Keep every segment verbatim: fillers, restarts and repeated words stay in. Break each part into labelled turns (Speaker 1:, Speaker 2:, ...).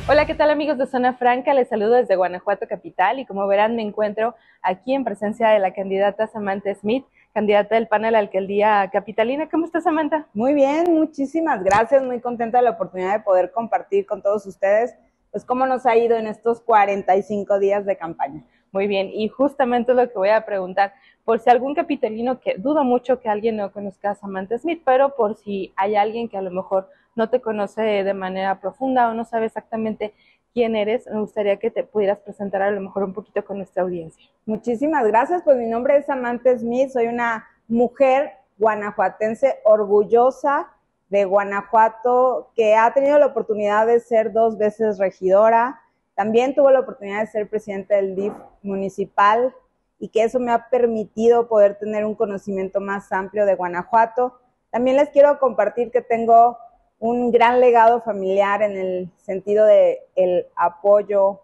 Speaker 1: Hola, ¿qué tal amigos de Zona Franca? Les saludo desde Guanajuato Capital y como verán me encuentro aquí en presencia de la candidata Samantha Smith, candidata del P A N a la alcaldía capitalina. ¿Cómo estás, Samantha?
Speaker 2: Muy bien, muchísimas gracias, muy contenta de la oportunidad de poder compartir con todos ustedes pues cómo nos ha ido en estos cuarenta y cinco días de campaña.
Speaker 1: Muy bien, y justamente lo que voy a preguntar, por si algún capitalino, que dudo mucho que alguien no conozca a Samantha Smith, pero por si hay alguien que a lo mejor no te conoce de manera profunda o no sabe exactamente quién eres, me gustaría que te pudieras presentar a lo mejor un poquito con nuestra audiencia.
Speaker 2: Muchísimas gracias, pues mi nombre es Samantha Smith, soy una mujer guanajuatense orgullosa de Guanajuato, que ha tenido la oportunidad de ser dos veces regidora, también tuvo la oportunidad de ser presidenta del D I F municipal y que eso me ha permitido poder tener un conocimiento más amplio de Guanajuato. También les quiero compartir que tengo un gran legado familiar en el sentido de el apoyo,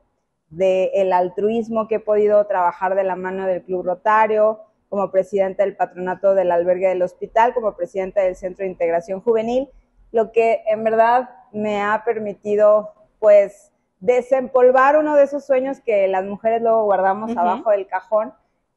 Speaker 2: del altruismo que he podido trabajar de la mano del Club Rotario, como presidenta del patronato del albergue del hospital, como presidenta del Centro de Integración Juvenil, lo que en verdad me ha permitido pues desempolvar uno de esos sueños que las mujeres luego guardamos uh-huh. abajo del cajón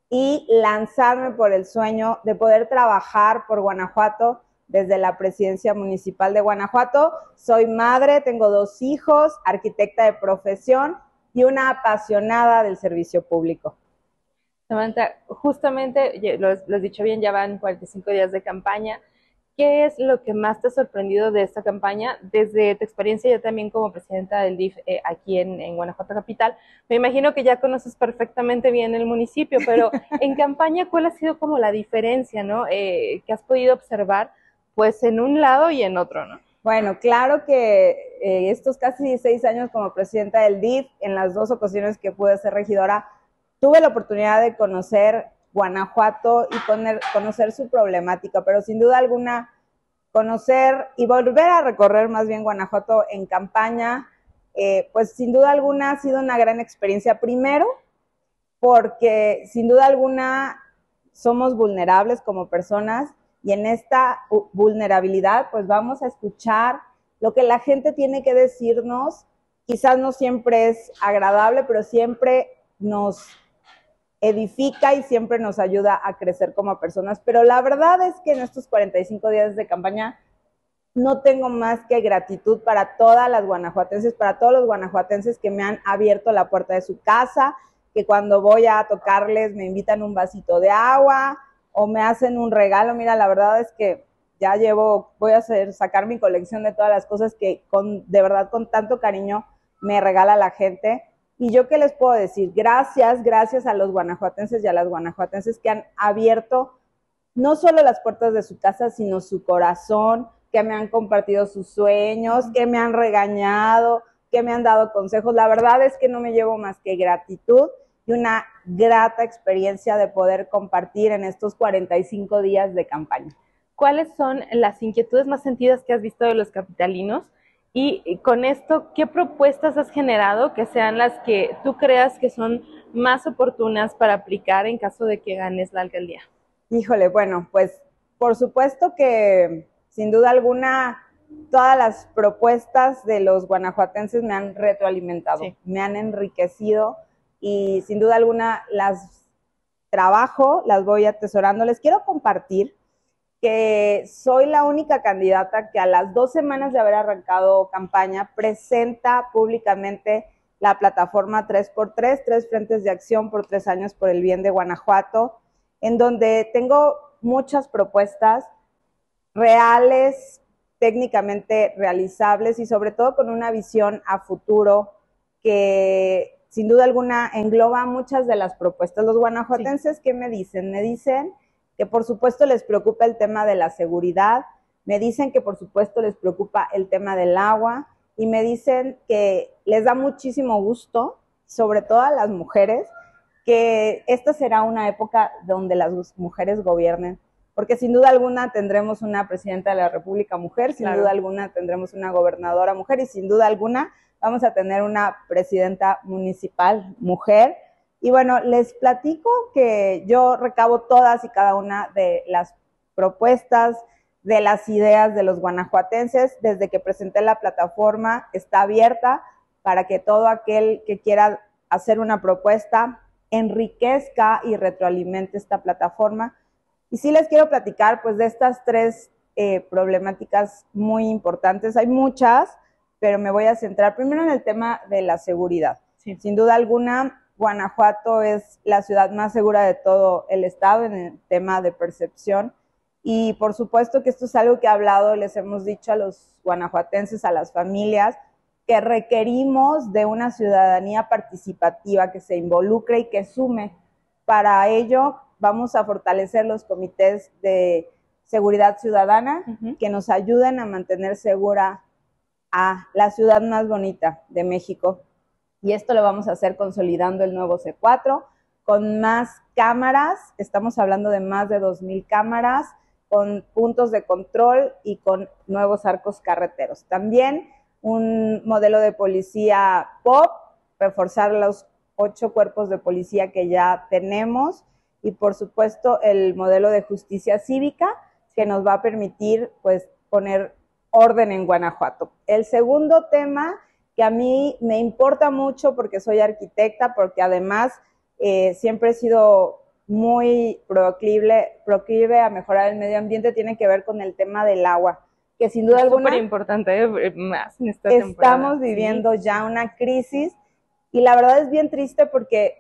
Speaker 2: y lanzarme por el sueño de poder trabajar por Guanajuato desde la presidencia municipal de Guanajuato. Soy madre, tengo dos hijos, arquitecta de profesión y una apasionada del servicio público.
Speaker 1: Samantha, justamente, lo has dicho bien, ya van cuarenta y cinco días de campaña. ¿Qué es lo que más te ha sorprendido de esta campaña? Desde tu experiencia ya también como presidenta del D I F eh, aquí en, en Guanajuato Capital, me imagino que ya conoces perfectamente bien el municipio, pero en campaña, ¿cuál ha sido como la diferencia, ¿no? Eh, que has podido observar, pues en un lado y en otro, ¿no?
Speaker 2: Bueno, claro que eh, estos casi dieciséis años como presidenta del D I F, en las dos ocasiones que pude ser regidora, tuve la oportunidad de conocer Guanajuato y poner, conocer su problemática, pero sin duda alguna conocer y volver a recorrer más bien Guanajuato en campaña, eh, pues sin duda alguna ha sido una gran experiencia. Primero, porque sin duda alguna somos vulnerables como personas y en esta vulnerabilidad pues vamos a escuchar lo que la gente tiene que decirnos. Quizás no siempre es agradable, pero siempre nos edifica y siempre nos ayuda a crecer como personas. Pero la verdad es que en estos cuarenta y cinco días de campaña no tengo más que gratitud para todas las guanajuatenses, para todos los guanajuatenses que me han abierto la puerta de su casa, que cuando voy a tocarles me invitan un vasito de agua o me hacen un regalo. Mira, la verdad es que ya llevo, voy a hacer, sacar mi colección de todas las cosas que con, de verdad con tanto cariño me regala la gente. Y yo qué les puedo decir, gracias, gracias a los guanajuatenses y a las guanajuatenses que han abierto no solo las puertas de su casa, sino su corazón, que me han compartido sus sueños, que me han regañado, que me han dado consejos. La verdad es que no me llevo más que gratitud y una grata experiencia de poder compartir en estos cuarenta y cinco días de campaña.
Speaker 1: ¿Cuáles son las inquietudes más sentidas que has visto de los capitalinos? Y con esto, ¿qué propuestas has generado que sean las que tú creas que son más oportunas para aplicar en caso de que ganes la alcaldía?
Speaker 2: Híjole, bueno, pues por supuesto que sin duda alguna todas las propuestas de los guanajuatenses me han retroalimentado, sí. me han enriquecido y sin duda alguna las trabajo, las voy atesorando. Les quiero compartir que soy la única candidata que a las dos semanas de haber arrancado campaña presenta públicamente la plataforma tres por tres, tres frentes de acción por tres años por el bien de Guanajuato, en donde tengo muchas propuestas reales, técnicamente realizables y sobre todo con una visión a futuro que sin duda alguna engloba muchas de las propuestas. Los guanajuatenses, sí. ¿qué me dicen? Me dicen que por supuesto les preocupa el tema de la seguridad, me dicen que por supuesto les preocupa el tema del agua y me dicen que les da muchísimo gusto, sobre todo a las mujeres, que esta será una época donde las mujeres gobiernen, porque sin duda alguna tendremos una presidenta de la República mujer, sin claro. duda alguna tendremos una gobernadora mujer y sin duda alguna vamos a tener una presidenta municipal mujer. Y bueno, les platico que yo recabo todas y cada una de las propuestas, de las ideas de los guanajuatenses. Desde que presenté la plataforma, está abierta para que todo aquel que quiera hacer una propuesta enriquezca y retroalimente esta plataforma. Y sí les quiero platicar pues de estas tres eh, problemáticas muy importantes. Hay muchas, pero me voy a centrar primero en el tema de la seguridad. Sí. Sin duda alguna, Guanajuato es la ciudad más segura de todo el estado en el tema de percepción. Y por supuesto que esto es algo que he hablado, les hemos dicho a los guanajuatenses, a las familias, que requerimos de una ciudadanía participativa que se involucre y que sume. Para ello vamos a fortalecer los comités de seguridad ciudadana uh-huh. que nos ayuden a mantener segura a la ciudad más bonita de México. Y esto lo vamos a hacer consolidando el nuevo C cuatro, con más cámaras, estamos hablando de más de dos mil cámaras, con puntos de control y con nuevos arcos carreteros. También un modelo de policía P O P, reforzar los ocho cuerpos de policía que ya tenemos y por supuesto el modelo de justicia cívica que nos va a permitir pues poner orden en Guanajuato. El segundo tema que a mí me importa mucho porque soy arquitecta, porque además eh, siempre he sido muy proclive, proclive a mejorar el medio ambiente, tiene que ver con el tema del agua. Que sin duda
Speaker 1: es
Speaker 2: alguna
Speaker 1: súper importante, eh, más en esta
Speaker 2: estamos
Speaker 1: temporada.
Speaker 2: viviendo
Speaker 1: sí.
Speaker 2: ya una crisis y la verdad es bien triste porque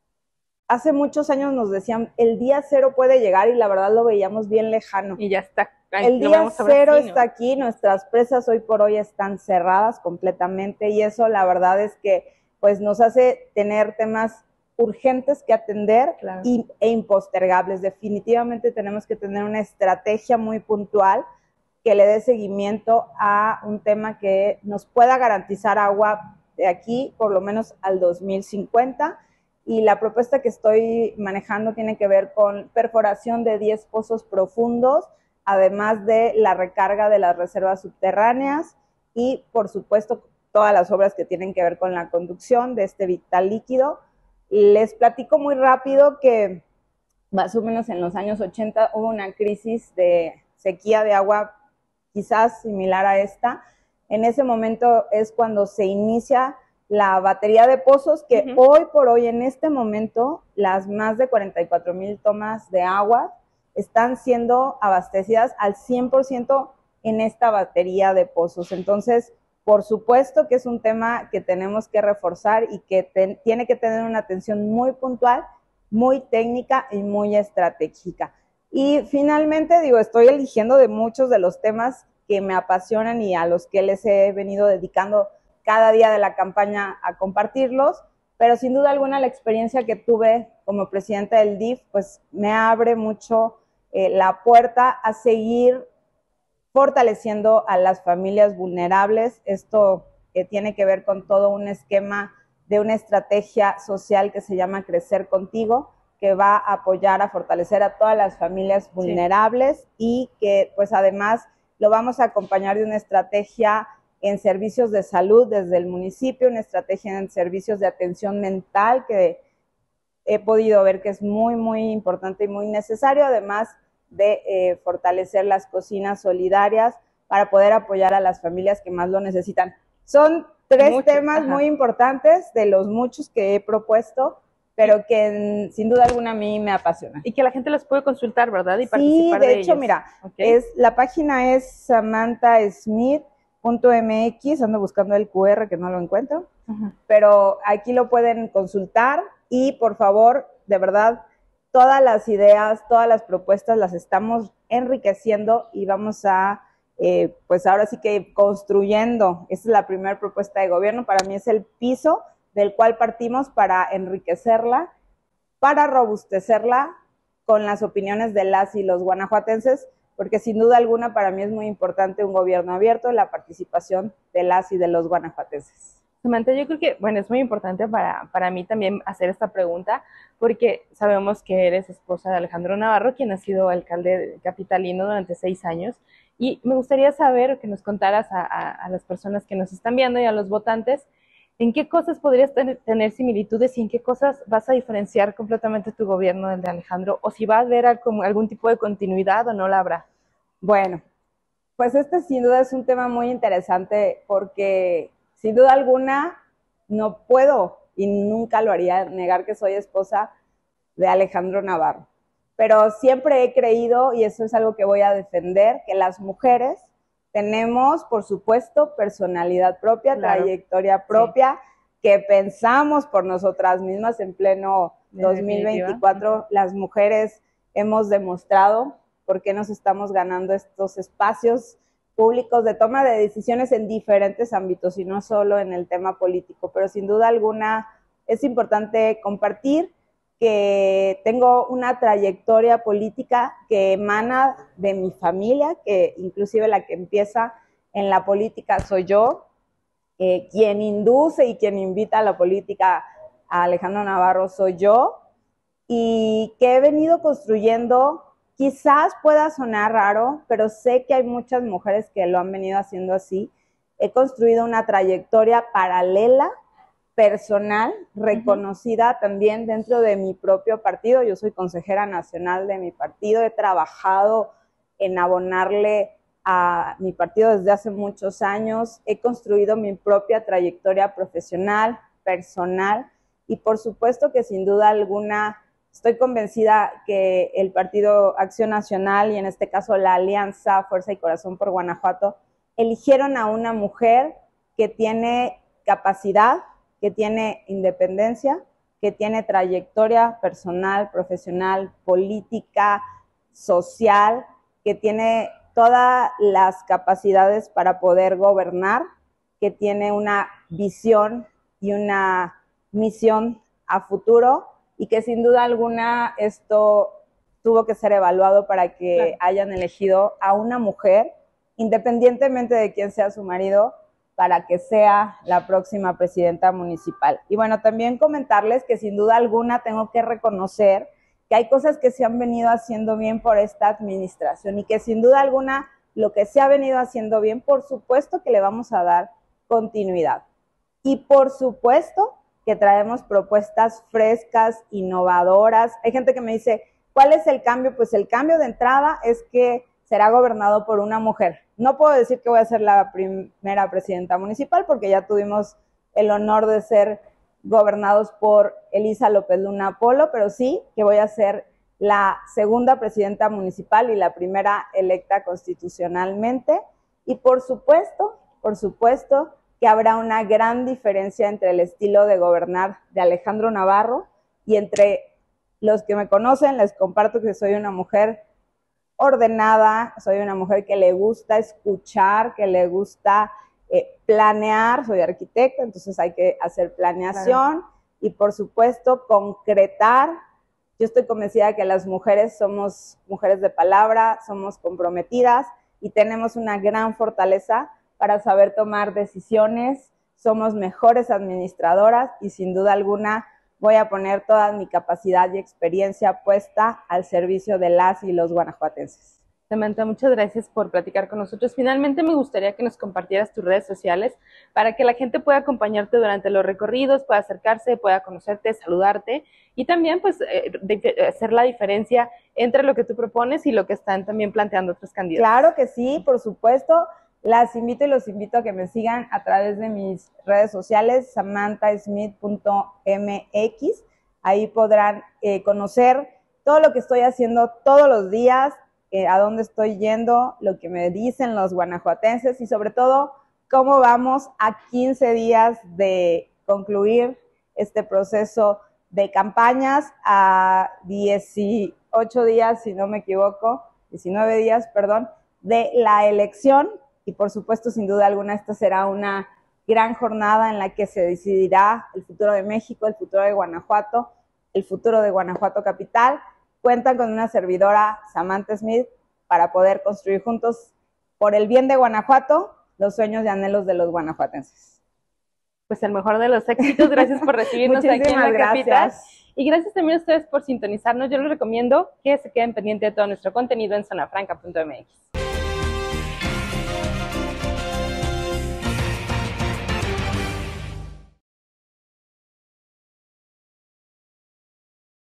Speaker 2: hace muchos años nos decían el día cero puede llegar y la verdad lo veíamos bien lejano.
Speaker 1: Y ya está.
Speaker 2: El día cero aquí, ¿no? está aquí, nuestras presas hoy por hoy están cerradas completamente y eso la verdad es que pues nos hace tener temas urgentes que atender claro. y, e impostergables. Definitivamente tenemos que tener una estrategia muy puntual que le dé seguimiento a un tema que nos pueda garantizar agua de aquí por lo menos al dos mil cincuenta y la propuesta que estoy manejando tiene que ver con perforación de diez pozos profundos, además de la recarga de las reservas subterráneas y por supuesto todas las obras que tienen que ver con la conducción de este vital líquido. Les platico muy rápido que más o menos en los años ochenta hubo una crisis de sequía de agua quizás similar a esta. En ese momento es cuando se inicia la batería de pozos que uh-huh. hoy por hoy, en este momento, las más de cuarenta y cuatro mil tomas de agua están siendo abastecidas al cien por ciento en esta batería de pozos. Entonces, por supuesto que es un tema que tenemos que reforzar y que ten, tiene que tener una atención muy puntual, muy técnica y muy estratégica. Y finalmente, digo, estoy eligiendo de muchos de los temas que me apasionan y a los que les he venido dedicando cada día de la campaña a compartirlos, pero sin duda alguna la experiencia que tuve como presidenta del D I F, pues me abre mucho eh, la puerta a seguir fortaleciendo a las familias vulnerables. Esto eh, tiene que ver con todo un esquema de una estrategia social que se llama Crecer Contigo, que va a apoyar a fortalecer a todas las familias vulnerables sí. y que pues además lo vamos a acompañar de una estrategia en servicios de salud desde el municipio, una estrategia en servicios de atención mental que he podido ver que es muy, muy importante y muy necesario, además de eh, fortalecer las cocinas solidarias para poder apoyar a las familias que más lo necesitan. Son tres Mucho, temas ajá. muy importantes de los muchos que he propuesto, pero que sin duda alguna a mí me apasiona.
Speaker 1: Y que la gente los puede consultar, ¿verdad? Y
Speaker 2: sí,
Speaker 1: participar
Speaker 2: de,
Speaker 1: de
Speaker 2: hecho,
Speaker 1: ellos.
Speaker 2: mira,
Speaker 1: okay.
Speaker 2: es, la página es samantha smith punto m x, ando buscando el cu erre que no lo encuentro, uh-huh. pero aquí lo pueden consultar y por favor, de verdad, todas las ideas, todas las propuestas las estamos enriqueciendo y vamos a, eh, pues ahora sí que construyendo. Esta es la primera propuesta de gobierno, para mí es el piso del cual partimos para enriquecerla, para robustecerla con las opiniones de las y los guanajuatenses, porque sin duda alguna para mí es muy importante un gobierno abierto, la participación de las y de los guanajuatenses.
Speaker 1: Samantha, yo creo que, bueno, es muy importante para, para mí también hacer esta pregunta, porque sabemos que eres esposa de Alejandro Navarro, quien ha sido alcalde capitalino durante seis años, y me gustaría saber, que nos contaras a, a, a las personas que nos están viendo y a los votantes, ¿en qué cosas podrías tener, tener similitudes y en qué cosas vas a diferenciar completamente tu gobierno del de Alejandro? O si va a haber algún, algún tipo de continuidad o no la habrá.
Speaker 2: Bueno, pues este sin duda es un tema muy interesante porque sin duda alguna no puedo y nunca lo haría negar que soy esposa de Alejandro Navarro. Pero siempre he creído, y eso es algo que voy a defender, que las mujeres tenemos, por supuesto, personalidad propia, claro, trayectoria propia, sí, que pensamos por nosotras mismas en pleno dos mil veinticuatro. Las mujeres hemos demostrado por qué nos estamos ganando estos espacios públicos de toma de decisiones en diferentes ámbitos y no solo en el tema político, pero sin duda alguna es importante compartir que tengo una trayectoria política que emana de mi familia, que inclusive la que empieza en la política soy yo, eh, quien induce y quien invita a la política a Alejandro Navarro soy yo, y que he venido construyendo. Quizás pueda sonar raro, pero sé que hay muchas mujeres que lo han venido haciendo así. He construido una trayectoria paralela, personal, reconocida uh-huh. también dentro de mi propio partido. Yo soy consejera nacional de mi partido. He trabajado en abonarle a mi partido desde hace muchos años. He construido mi propia trayectoria profesional, personal, y por supuesto que sin duda alguna estoy convencida que el Partido Acción Nacional y en este caso la Alianza Fuerza y Corazón por Guanajuato eligieron a una mujer que tiene capacidad, que tiene independencia, que tiene trayectoria personal, profesional, política, social, que tiene todas las capacidades para poder gobernar, que tiene una visión y una misión a futuro, y que sin duda alguna esto tuvo que ser evaluado para que claro. hayan elegido a una mujer, independientemente de quién sea su marido, para que sea la próxima presidenta municipal. Y bueno, también comentarles que sin duda alguna tengo que reconocer que hay cosas que se han venido haciendo bien por esta administración y que sin duda alguna lo que se ha venido haciendo bien, por supuesto que le vamos a dar continuidad. Y por supuesto que traemos propuestas frescas, innovadoras. Hay gente que me dice, ¿cuál es el cambio? Pues el cambio de entrada es que será gobernado por una mujer. No puedo decir que voy a ser la primera presidenta municipal porque ya tuvimos el honor de ser gobernados por Elisa López Luna Polo, pero sí que voy a ser la segunda presidenta municipal y la primera electa constitucionalmente. Y por supuesto, por supuesto, que habrá una gran diferencia entre el estilo de gobernar de Alejandro Navarro y entre los que me conocen, les comparto que soy una mujer ordenada, soy una mujer que le gusta escuchar, que le gusta eh, planear, soy arquitecta, entonces hay que hacer planeación claro. y por supuesto concretar. Yo estoy convencida de que las mujeres somos mujeres de palabra, somos comprometidas y tenemos una gran fortaleza para saber tomar decisiones, somos mejores administradoras y sin duda alguna voy a poner toda mi capacidad y experiencia puesta al servicio de las y los guanajuatenses.
Speaker 1: Samantha, muchas gracias por platicar con nosotros. Finalmente me gustaría que nos compartieras tus redes sociales para que la gente pueda acompañarte durante los recorridos, pueda acercarse, pueda conocerte, saludarte y también pues eh, de, hacer la diferencia entre lo que tú propones y lo que están también planteando otros candidatos.
Speaker 2: Claro que sí, por supuesto. Las invito y los invito a que me sigan a través de mis redes sociales, samantha smith punto m x. Ahí podrán eh, conocer todo lo que estoy haciendo todos los días, eh, a dónde estoy yendo, lo que me dicen los guanajuatenses y sobre todo cómo vamos a quince días de concluir este proceso de campañas, a dieciocho días, si no me equivoco, diecinueve días, perdón, de la elección. Y por supuesto, sin duda alguna, esta será una gran jornada en la que se decidirá el futuro de México, el futuro de Guanajuato, el futuro de Guanajuato Capital. Cuentan con una servidora, Samantha Smith, para poder construir juntos, por el bien de Guanajuato, los sueños y anhelos de los guanajuatenses.
Speaker 1: Pues el mejor de los éxitos. Gracias por recibirnos aquí en la capital. Y gracias también a ustedes por sintonizarnos. Yo les recomiendo que se queden pendientes de todo nuestro contenido en zona franca punto m x.